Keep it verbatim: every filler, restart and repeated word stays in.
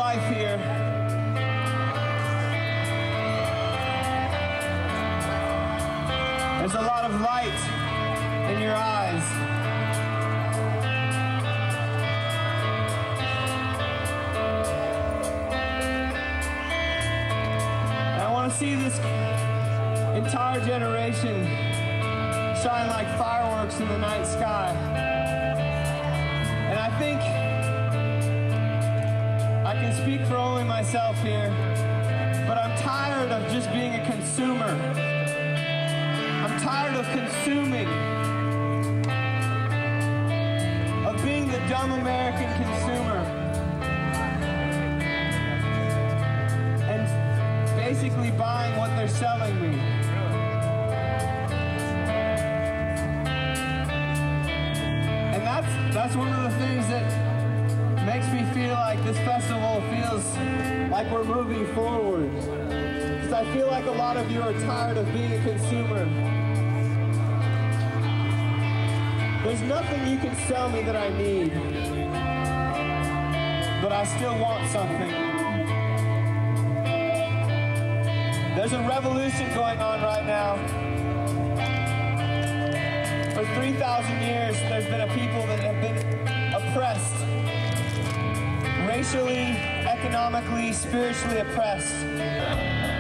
life here. There's a lot of light in your eyes. And I want to see this entire generation shine like fireworks in the night sky. And I think I can speak for only myself here, but I'm tired of just being a consumer. I'm tired of consuming, of being the dumb American consumer, and basically buying what they're selling me. And that's, that's one of the things that makes me feel like this festival feels like we're moving forward. Because I feel like a lot of you are tired of being a consumer. There's nothing you can sell me that I need, but I still want something. There's a revolution going on right now. For three thousand years, there's been a people that have been oppressed. Racially, economically, spiritually oppressed.